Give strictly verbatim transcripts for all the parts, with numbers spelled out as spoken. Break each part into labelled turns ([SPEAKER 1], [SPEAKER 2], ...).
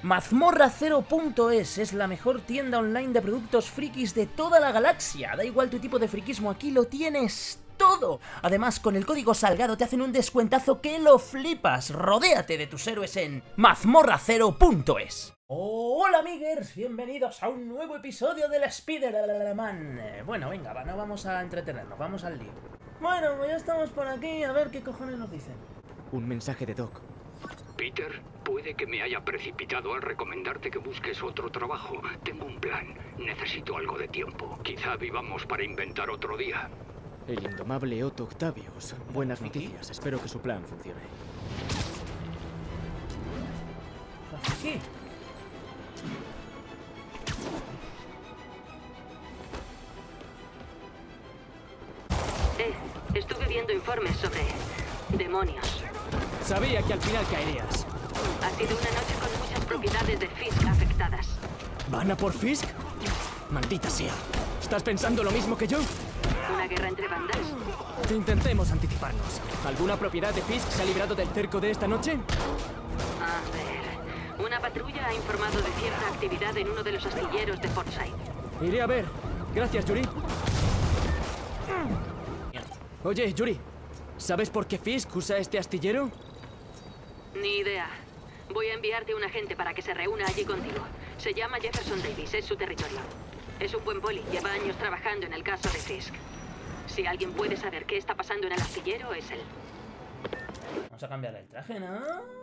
[SPEAKER 1] Mazmorra cero punto es es la mejor tienda online de productos frikis de toda la galaxia. Da igual tu tipo de frikismo, aquí lo tienes todo. Además, con el código Salgado te hacen un descuentazo que lo flipas. Rodéate de tus héroes en Mazmorra cero punto es. Hola amiguers, bienvenidos a un nuevo episodio del Spider-Man. Bueno, venga, va, no vamos a entretenernos, vamos al lío. Bueno, pues ya estamos por aquí, a ver qué cojones nos dicen.
[SPEAKER 2] Un mensaje de Doc.
[SPEAKER 3] Peter, puede que me haya precipitado al recomendarte que busques otro trabajo. Tengo un plan. Necesito algo de tiempo. Quizá vivamos para inventar otro día.
[SPEAKER 2] El indomable Otto Octavius. Buenas noticias. Espero que su plan funcione.
[SPEAKER 1] ¿Qué?
[SPEAKER 4] Eh, estuve viendo informes sobre demonios.
[SPEAKER 2] Sabía que al final caerías.
[SPEAKER 4] Ha sido una noche con muchas propiedades de Fisk afectadas.
[SPEAKER 2] ¿Van a por Fisk? Maldita sea. ¿Estás pensando lo mismo que yo?
[SPEAKER 4] ¿Una guerra entre bandas?
[SPEAKER 2] Intentemos anticiparnos. ¿Alguna propiedad de Fisk se ha librado del cerco de esta noche?
[SPEAKER 4] A ver... Una patrulla ha informado de cierta actividad en uno de los astilleros de Forsyth.
[SPEAKER 2] Iré a ver. Gracias, Yuri. Oye, Yuri. ¿Sabes por qué Fisk usa este astillero?
[SPEAKER 4] Ni idea. Voy a enviarte un agente para que se reúna allí contigo. Se llama Jefferson Davis, es su territorio. Es un buen poli, lleva años trabajando en el caso de Fisk. Si alguien puede saber qué está pasando en el astillero, es él.
[SPEAKER 1] Vamos a cambiar el traje, ¿no?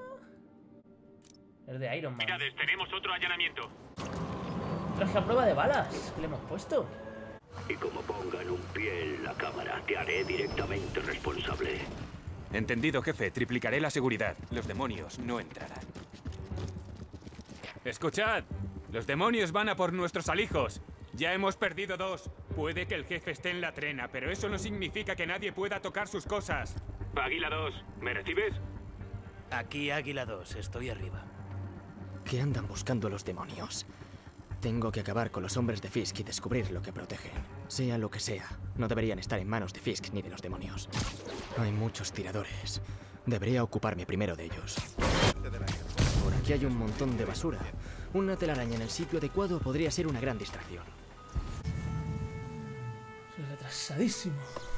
[SPEAKER 1] Es de Iron Man.
[SPEAKER 5] Mirades, tenemos otro allanamiento.
[SPEAKER 1] Traje a prueba de balas, ¿qué le hemos puesto?
[SPEAKER 3] Y como pongan un pie en la cámara, te haré directamente responsable.
[SPEAKER 6] Entendido, jefe. Triplicaré la seguridad. Los demonios no entrarán. Escuchad. Los demonios van a por nuestros alijos. Ya hemos perdido dos. Puede que el jefe esté en la trena, pero eso no significa que nadie pueda tocar sus cosas.
[SPEAKER 5] Águila dos, ¿me recibes?
[SPEAKER 7] Aquí Águila dos, estoy arriba.
[SPEAKER 2] ¿Qué andan buscando los demonios? Tengo que acabar con los hombres de Fisk y descubrir lo que protegen. Sea lo que sea, no deberían estar en manos de Fisk ni de los demonios. Hay muchos tiradores. Debería ocuparme primero de ellos. Por aquí hay un montón de basura. Una telaraña en el sitio adecuado podría ser una gran distracción.
[SPEAKER 1] Soy retrasadísimo.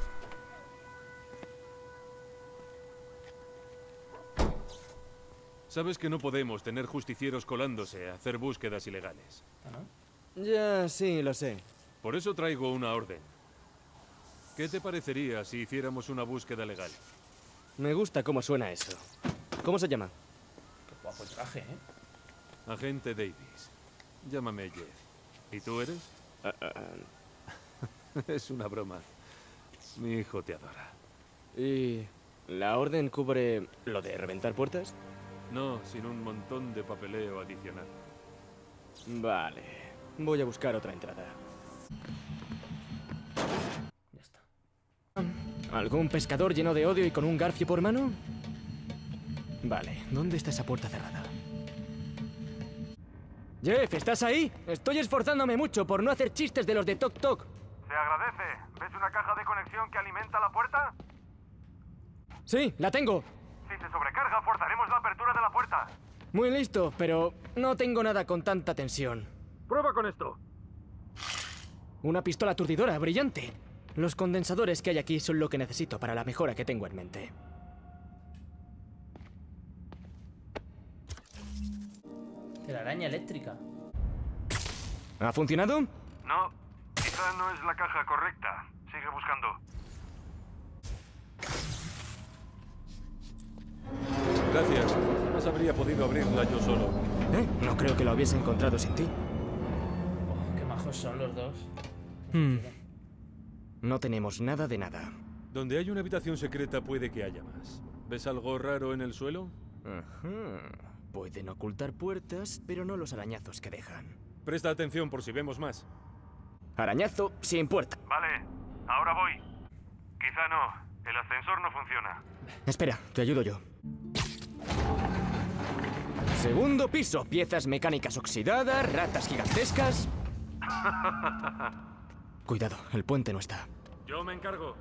[SPEAKER 8] Sabes que no podemos tener justicieros colándose a hacer búsquedas ilegales.
[SPEAKER 1] ¿Ah, no?
[SPEAKER 2] Ya, sí, lo sé.
[SPEAKER 8] Por eso traigo una orden. ¿Qué te parecería si hiciéramos una búsqueda legal?
[SPEAKER 2] Me gusta cómo suena eso. ¿Cómo se llama?
[SPEAKER 1] Qué guapo el traje, ¿eh?
[SPEAKER 8] Agente Davis. Llámame Jeff. ¿Y tú eres?
[SPEAKER 2] Uh, uh,
[SPEAKER 8] Es una broma. Mi hijo te adora.
[SPEAKER 2] ¿Y la orden cubre lo de reventar puertas?
[SPEAKER 8] No, sin un montón de papeleo adicional.
[SPEAKER 2] Vale. Voy a buscar otra entrada.
[SPEAKER 1] Ya está.
[SPEAKER 2] ¿Algún pescador lleno de odio y con un garfio por mano? Vale, ¿dónde está esa puerta cerrada? Jeff, ¿estás ahí? Estoy esforzándome mucho por no hacer chistes de los de Toc Toc.
[SPEAKER 5] Se agradece. ¿Ves una caja de conexión que alimenta la puerta?
[SPEAKER 2] Sí, la tengo.
[SPEAKER 5] Si se sobrecarga, forzaremos la apertura de la puerta.
[SPEAKER 2] Muy listo, pero no tengo nada con tanta tensión.
[SPEAKER 5] Prueba con esto.
[SPEAKER 2] Una pistola aturdidora, brillante. Los condensadores que hay aquí son lo que necesito para la mejora que tengo en mente.
[SPEAKER 1] Telaraña eléctrica.
[SPEAKER 2] ¿Ha funcionado?
[SPEAKER 5] No, quizá no es la caja correcta. Sigue buscando.
[SPEAKER 8] Gracias. Jamás habría podido abrirla yo solo.
[SPEAKER 2] ¿Eh? No creo que lo hubiese encontrado sin ti.
[SPEAKER 1] Oh, qué majos son los dos.
[SPEAKER 2] Hmm. No tenemos nada de nada.
[SPEAKER 8] Donde hay una habitación secreta puede que haya más. ¿Ves algo raro en el suelo?
[SPEAKER 2] Ajá. Pueden ocultar puertas, pero no los arañazos que dejan.
[SPEAKER 8] Presta atención por si vemos más.
[SPEAKER 2] Arañazo sin puerta.
[SPEAKER 5] Vale, ahora voy. Quizá no. El ascensor no funciona.
[SPEAKER 2] Espera, te ayudo yo. Segundo piso. Piezas mecánicas oxidadas, ratas gigantescas. Cuidado, el puente no está.
[SPEAKER 8] Yo me encargo.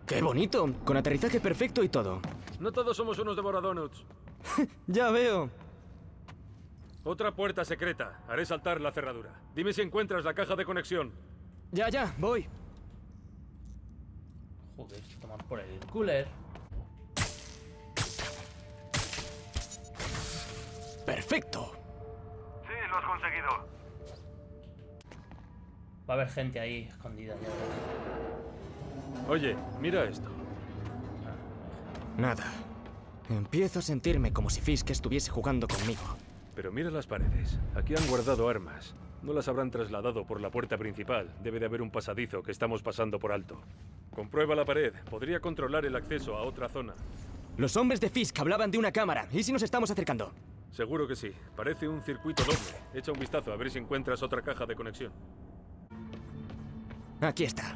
[SPEAKER 2] ¡Qué bonito! Con aterrizaje perfecto y todo.
[SPEAKER 8] No todos somos unos devoradonuts.
[SPEAKER 2] Ya veo.
[SPEAKER 8] Otra puerta secreta. Haré saltar la cerradura. Dime si encuentras la caja de conexión.
[SPEAKER 2] Ya, ya, voy.
[SPEAKER 1] Joder, tomar por el cooler.
[SPEAKER 2] ¡Perfecto!
[SPEAKER 5] Sí, lo has conseguido.
[SPEAKER 1] Va a haber gente ahí escondida. Ya verás.
[SPEAKER 8] Oye, mira esto.
[SPEAKER 2] Nada. Empiezo a sentirme como si Fisk estuviese jugando conmigo.
[SPEAKER 8] Pero mira las paredes. Aquí han guardado armas. No las habrán trasladado por la puerta principal. Debe de haber un pasadizo que estamos pasando por alto. Comprueba la pared. Podría controlar el acceso a otra zona.
[SPEAKER 2] Los hombres de Fisk hablaban de una cámara. ¿Y si nos estamos acercando?
[SPEAKER 8] Seguro que sí. Parece un circuito doble. Echa un vistazo a ver si encuentras otra caja de conexión.
[SPEAKER 2] Aquí está.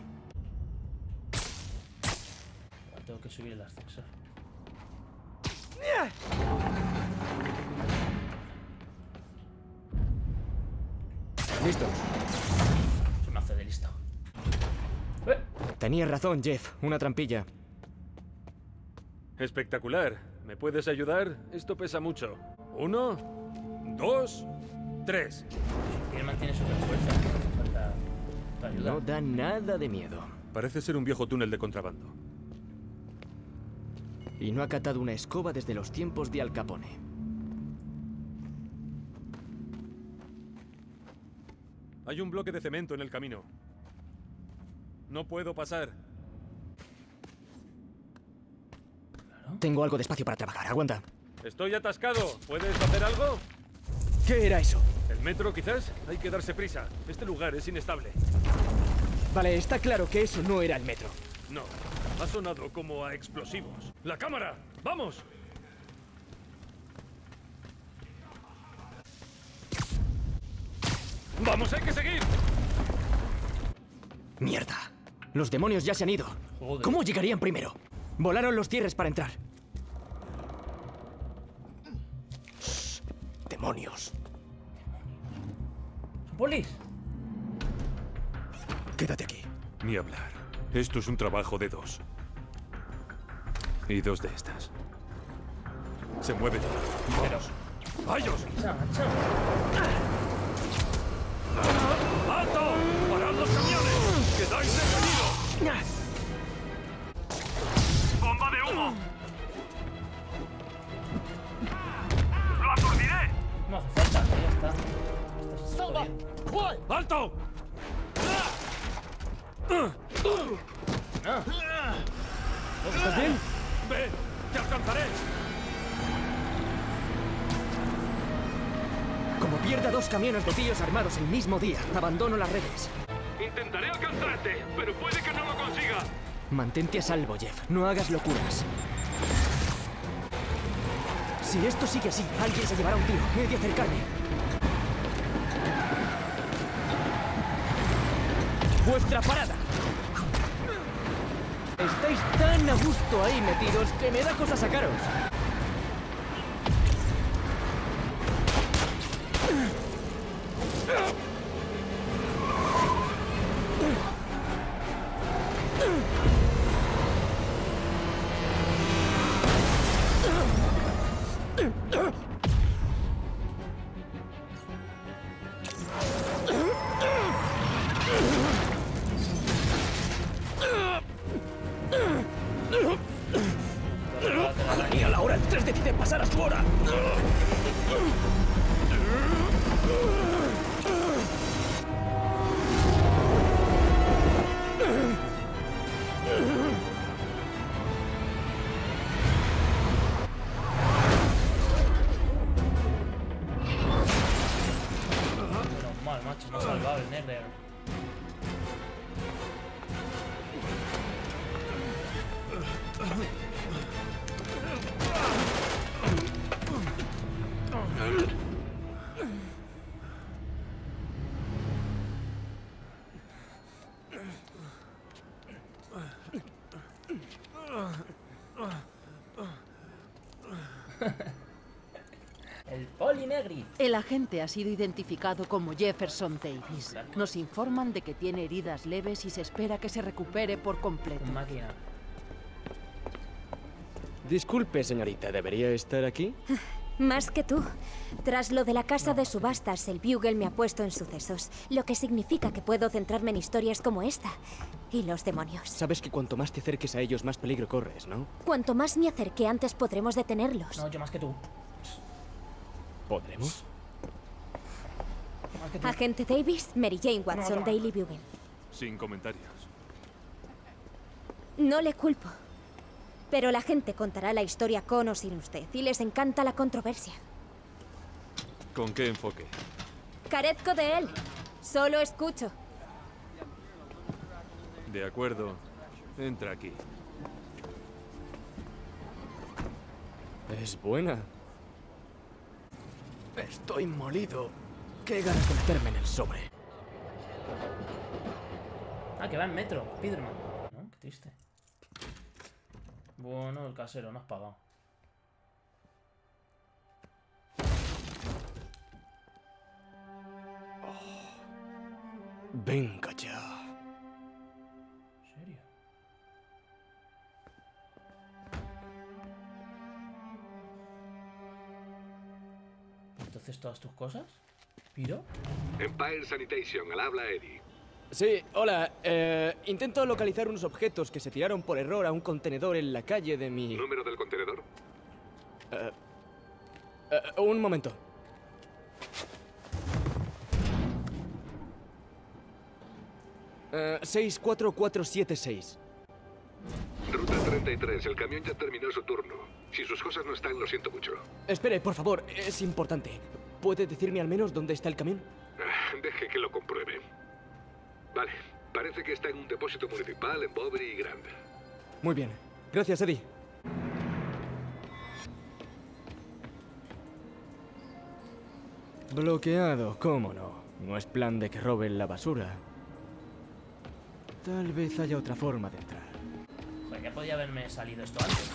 [SPEAKER 1] Tengo que subir el ascensor.
[SPEAKER 2] Listo.
[SPEAKER 1] Se me hace de listo. ¡Eh!
[SPEAKER 2] Tenías razón, Jeff. Una trampilla.
[SPEAKER 8] Espectacular. ¿Me puedes ayudar? Esto pesa mucho. Uno, dos, tres.
[SPEAKER 1] Spiderman tiene super fuerza. Falta tu ayuda.
[SPEAKER 2] No da nada de miedo.
[SPEAKER 8] Parece ser un viejo túnel de contrabando.
[SPEAKER 2] Y no ha catado una escoba desde los tiempos de Al Capone.
[SPEAKER 8] Hay un bloque de cemento en el camino. No puedo pasar.
[SPEAKER 2] Tengo algo de espacio para trabajar. Aguanta.
[SPEAKER 8] Estoy atascado. ¿Puedes hacer algo?
[SPEAKER 2] ¿Qué era eso?
[SPEAKER 8] ¿El metro, quizás? Hay que darse prisa. Este lugar es inestable.
[SPEAKER 2] Vale, está claro que eso no era el metro.
[SPEAKER 8] No. Ha sonado como a explosivos. ¡La cámara! ¡Vamos! ¡Vamos, hay que seguir!
[SPEAKER 2] ¡Mierda! Los demonios ya se han ido.
[SPEAKER 1] Joder.
[SPEAKER 2] ¿Cómo llegarían primero? Volaron los cierres para entrar. Shh. ¡Demonios!
[SPEAKER 1] ¡Polis!
[SPEAKER 2] Quédate aquí.
[SPEAKER 8] Ni hablar. Esto es un trabajo de dos. Y dos de estas. Se mueven.
[SPEAKER 1] Pero...
[SPEAKER 8] ¡Vayos!
[SPEAKER 1] Macha, macha.
[SPEAKER 8] ¡Alto! ¡Parad los camiones! ¡Quedáis detenidos!
[SPEAKER 5] ¡Bomba de humo! ¡Lo aturdiré!
[SPEAKER 1] No hace falta, ya está. Esto se está bien.
[SPEAKER 8] ¡Alto!
[SPEAKER 1] No.
[SPEAKER 2] ¿Estás bien?
[SPEAKER 8] ¡Ve! ¡Te alcanzaré!
[SPEAKER 2] Como pierda dos camiones de tíos armados el mismo día, abandono las redes.
[SPEAKER 8] Intentaré alcanzarte, pero puede que no lo consiga.
[SPEAKER 2] Mantente a salvo, Jeff. No hagas locuras. Si esto sigue así, alguien se llevará un tiro. He de acercarme. ¡Vuestra parada! Estáis tan a gusto ahí metidos que me da cosa sacaros. Y a la hora el tres decide pasar a su hora.
[SPEAKER 1] Menos mal, macho, me ha salvado el negro. El Poli Negri.
[SPEAKER 9] El agente ha sido identificado como Jefferson Davis. Nos informan de que tiene heridas leves y se espera que se recupere por completo.
[SPEAKER 1] Con máquina.
[SPEAKER 2] Disculpe, señorita, ¿debería estar aquí?
[SPEAKER 10] Más que tú. Tras lo de la casa de subastas, el Bugle me ha puesto en sucesos, lo que significa que puedo centrarme en historias como esta y los demonios.
[SPEAKER 2] Sabes que cuanto más te acerques a ellos, más peligro corres, ¿no?
[SPEAKER 10] Cuanto más me acerque, antes podremos detenerlos.
[SPEAKER 1] No, yo más que tú.
[SPEAKER 2] ¿Podremos?
[SPEAKER 1] Más que tú.
[SPEAKER 10] Agente Davis, Mary Jane Watson,
[SPEAKER 1] No,
[SPEAKER 10] Daily Bugle.
[SPEAKER 8] Sin comentarios.
[SPEAKER 10] No le culpo. Pero la gente contará la historia con o sin usted, y les encanta la controversia.
[SPEAKER 8] ¿Con qué enfoque?
[SPEAKER 10] Carezco de él. Solo escucho.
[SPEAKER 8] De acuerdo. Entra aquí.
[SPEAKER 2] Es buena. Estoy molido. Qué ganas de meterme en el sobre.
[SPEAKER 1] Ah, que va en metro, Spiderman. No, qué triste. Bueno, el casero, no has pagado.
[SPEAKER 2] Venga ya.
[SPEAKER 1] ¿En serio? ¿Entonces todas tus cosas? ¿Piro?
[SPEAKER 11] Empire Sanitation, al habla Eddie.
[SPEAKER 2] Sí, hola. Eh, intento localizar unos objetos que se tiraron por error a un contenedor en la calle de mi...
[SPEAKER 11] ¿Número del contenedor?
[SPEAKER 2] Eh, eh, un momento. Eh, seis cuatro cuatro siete seis.
[SPEAKER 11] Ruta treinta y tres, el camión ya terminó su turno. Si sus cosas no están, lo siento mucho.
[SPEAKER 2] Espere, por favor, es importante. ¿Puede decirme al menos dónde está el camión?
[SPEAKER 11] Ah, deje que lo compruebe. Vale, parece que está en un depósito municipal en Bovary y Grand.
[SPEAKER 2] Muy bien. Gracias, Eddie. Bloqueado, cómo no. No es plan de que roben la basura. Tal vez haya otra forma de entrar.
[SPEAKER 1] Joder, que podía haberme salido esto antes.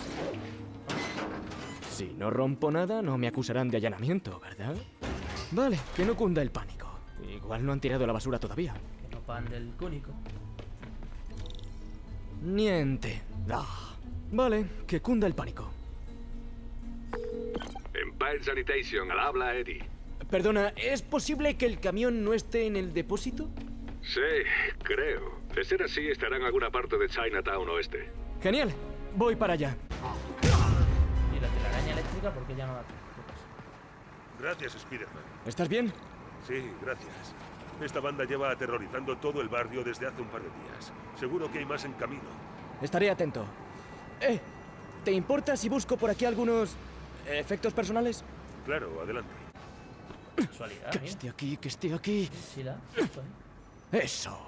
[SPEAKER 2] Si no rompo nada, no me acusarán de allanamiento, ¿verdad? Vale, que no cunda el pánico. Igual no han tirado la basura todavía.
[SPEAKER 1] Que no pan del cúnico.
[SPEAKER 2] Niente. Ah. Vale, que cunda el pánico.
[SPEAKER 11] Empire Sanitation, al habla Eddie.
[SPEAKER 2] Perdona, ¿es posible que el camión no esté en el depósito?
[SPEAKER 11] Sí, creo. De ser así, estará en alguna parte de Chinatown oeste.
[SPEAKER 2] Genial, voy para allá.
[SPEAKER 1] Y la telaraña eléctrica, porque ya no la tengo.
[SPEAKER 5] Gracias, Spiderman.
[SPEAKER 2] ¿Estás bien?
[SPEAKER 5] Sí, gracias. Esta banda lleva aterrorizando todo el barrio desde hace un par de días. Seguro que hay más en camino.
[SPEAKER 2] Estaré atento. Eh, ¿te importa si busco por aquí algunos efectos personales?
[SPEAKER 5] Claro, adelante.
[SPEAKER 1] Casualidad,
[SPEAKER 2] Que
[SPEAKER 1] mira.
[SPEAKER 2] esté aquí, que esté aquí.
[SPEAKER 1] Sí, la. Esto, ¿eh?
[SPEAKER 2] Eso.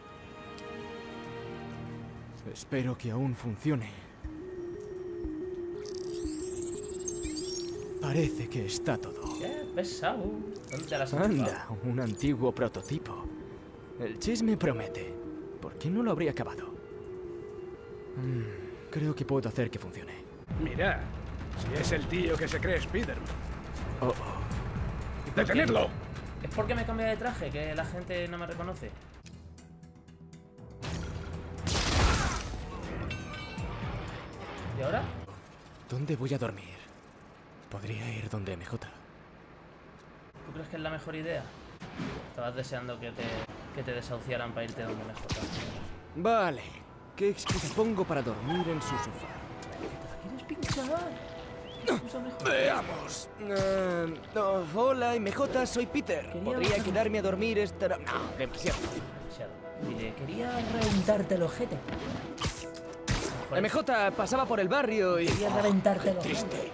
[SPEAKER 2] Espero que aún funcione. Parece que está todo.
[SPEAKER 1] Qué pesado. ¿Dónde te las has
[SPEAKER 2] Anda,
[SPEAKER 1] enchufado?
[SPEAKER 2] un antiguo prototipo. El chisme promete. ¿Por qué no lo habría acabado? Mm, creo que puedo hacer que funcione.
[SPEAKER 12] Mira, si es el tío que se cree Spiderman.
[SPEAKER 2] Oh, oh.
[SPEAKER 12] ¡Detenedlo!
[SPEAKER 1] ¿Es porque me cambia de traje que la gente no me reconoce? ¿Y ahora?
[SPEAKER 2] ¿Dónde voy a dormir? Podría ir donde M J.
[SPEAKER 1] ¿Tú crees que es la mejor idea? Estabas deseando que te, que te desahuciaran para irte donde M J.
[SPEAKER 2] Vale. ¿Qué excusa pongo para dormir en su sofá?
[SPEAKER 1] ¿Quieres pinchar? Usa mejor.
[SPEAKER 2] Veamos. Eh, oh, hola, M J, soy Peter.
[SPEAKER 1] Quería
[SPEAKER 2] ¿Podría
[SPEAKER 1] bajar-
[SPEAKER 2] quedarme a dormir esta noche? No, demasiado.
[SPEAKER 1] Demasiado. Dile, quería reventarte el ojete. Mejor
[SPEAKER 2] M J pasaba por el barrio y...
[SPEAKER 1] Quería reventarte el
[SPEAKER 2] qué
[SPEAKER 1] ojete.
[SPEAKER 2] triste.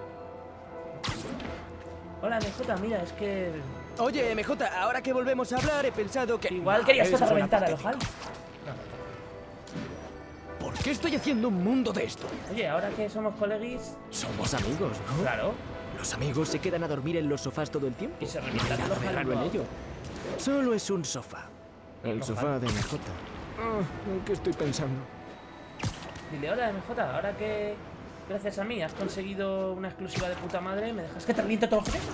[SPEAKER 1] Hola, M J, mira, es que...
[SPEAKER 2] Oye, M J, ahora que volvemos a hablar, he pensado que...
[SPEAKER 1] Igual
[SPEAKER 2] Ah,
[SPEAKER 1] querías que
[SPEAKER 2] eso
[SPEAKER 1] te
[SPEAKER 2] suena
[SPEAKER 1] reventara el
[SPEAKER 2] patético.
[SPEAKER 1] ojal. No, no.
[SPEAKER 2] ¿Por qué estoy haciendo un mundo de esto?
[SPEAKER 1] Oye, ahora que somos coleguis...
[SPEAKER 2] Somos amigos, ¿no?
[SPEAKER 1] Claro.
[SPEAKER 2] Los amigos se quedan a dormir en los sofás todo el tiempo.
[SPEAKER 1] Y se revientan el
[SPEAKER 2] Nada
[SPEAKER 1] ojal.
[SPEAKER 2] de raro en
[SPEAKER 1] luego.
[SPEAKER 2] ello. Solo es un sofá. El
[SPEAKER 1] Ojal.
[SPEAKER 2] sofá de M J. Ah, ¿en qué estoy pensando?
[SPEAKER 1] Dile, hola, M J, ahora que... Gracias a mí has conseguido una exclusiva de puta madre, ¿me dejas que te reviente todo el ojete?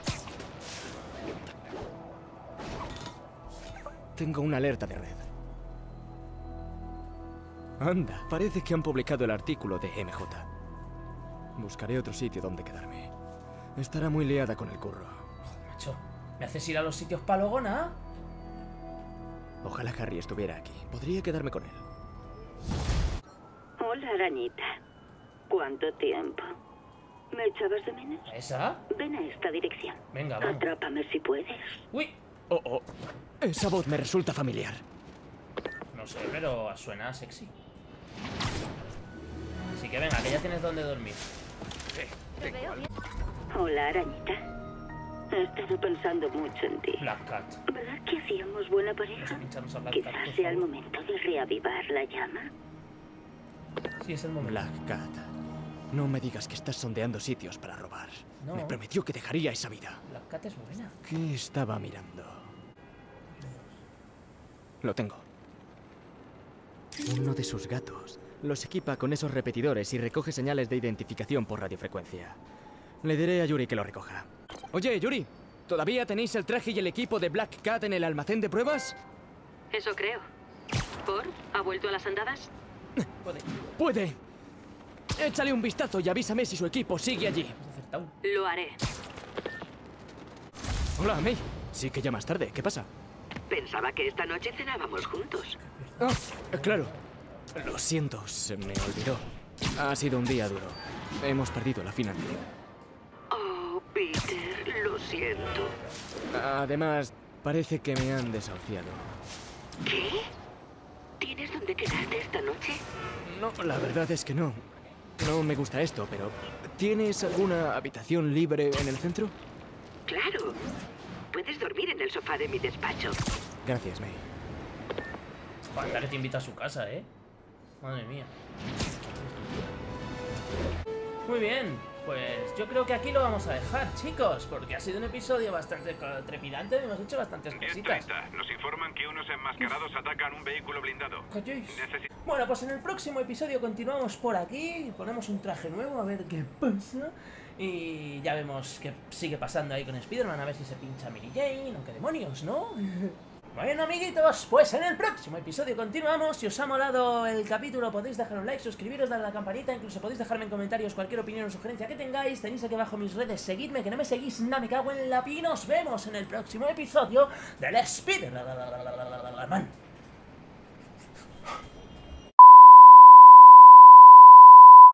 [SPEAKER 2] Tengo una alerta de red. Anda, parece que han publicado el artículo de M J. Buscaré otro sitio donde quedarme. Estará muy liada con el curro.
[SPEAKER 1] Oh, macho, ¿me haces ir a los sitios palogona?
[SPEAKER 2] Ojalá Harry estuviera aquí. Podría quedarme con él.
[SPEAKER 13] Hola, arañita. ¿Cuánto tiempo? ¿Me echabas de menos?
[SPEAKER 1] ¿Esa?
[SPEAKER 13] Ven a esta dirección.
[SPEAKER 1] Venga, vamos.
[SPEAKER 13] Atrápame si puedes.
[SPEAKER 1] ¡Uy!
[SPEAKER 2] Oh, oh. Esa voz me resulta familiar.
[SPEAKER 1] No sé, pero suena sexy. Así que venga, que ya tienes donde dormir.
[SPEAKER 13] Eh, Te veo bien. Hola, arañita. He estado pensando mucho en ti.
[SPEAKER 1] Black Cat.
[SPEAKER 13] ¿Verdad que hacíamos buena pareja? Quizás Cat, sea el momento de reavivar la llama.
[SPEAKER 1] Sí, es el momento.
[SPEAKER 2] Black Cat. No me digas que estás sondeando sitios para robar.
[SPEAKER 1] No.
[SPEAKER 2] Me prometió que dejaría esa vida.
[SPEAKER 1] Black Cat es buena.
[SPEAKER 2] ¿Qué estaba mirando? Lo tengo. Uno de sus gatos. Los equipa con esos repetidores y recoge señales de identificación por radiofrecuencia. Le diré a Yuri que lo recoja. Oye, Yuri, ¿todavía tenéis el traje y el equipo de Black Cat en el almacén de pruebas?
[SPEAKER 4] Eso creo. ¿Por? ¿Ha vuelto a las andadas?
[SPEAKER 1] Puede.
[SPEAKER 2] Puede. Échale un vistazo y avísame si su equipo sigue allí.
[SPEAKER 4] Lo haré.
[SPEAKER 2] Hola, May. Sí que ya más tarde. ¿Qué pasa?
[SPEAKER 14] Pensaba que esta noche cenábamos juntos.
[SPEAKER 2] Ah, claro. Lo siento, se me olvidó. Ha sido un día duro. Hemos perdido la financiación.
[SPEAKER 14] Oh, Peter, lo siento.
[SPEAKER 2] Además, parece que me han desahuciado.
[SPEAKER 14] ¿Qué? ¿Tienes dónde quedarte esta noche?
[SPEAKER 2] No, la verdad es que no. No me gusta esto, pero... ¿tienes alguna habitación libre en el centro?
[SPEAKER 14] Claro. Puedes dormir en el sofá de mi despacho.
[SPEAKER 2] Gracias, May.
[SPEAKER 1] Falta que te invita a su casa, ¿eh? Madre mía. Muy bien, pues yo creo que aquí lo vamos a dejar, chicos, porque ha sido un episodio bastante trepidante. Hemos hecho bastantes cositas.
[SPEAKER 15] Nos informan que unos enmascarados atacan un vehículo blindado.
[SPEAKER 1] Necesi bueno, pues en el próximo episodio continuamos por aquí. Ponemos un traje nuevo, a ver qué pasa. Y ya vemos qué sigue pasando ahí con Spider-Man, a ver si se pincha Mary Jane, o qué demonios, ¿no? Bueno, amiguitos, pues en el próximo episodio continuamos. Si os ha molado el capítulo podéis dejar un like, suscribiros, darle a la campanita. Incluso podéis dejarme en comentarios cualquier opinión o sugerencia que tengáis. Tenéis aquí abajo mis redes, seguidme, que no me seguís, nada, me cago en la pi. Nos vemos en el próximo episodio del Spider-Man.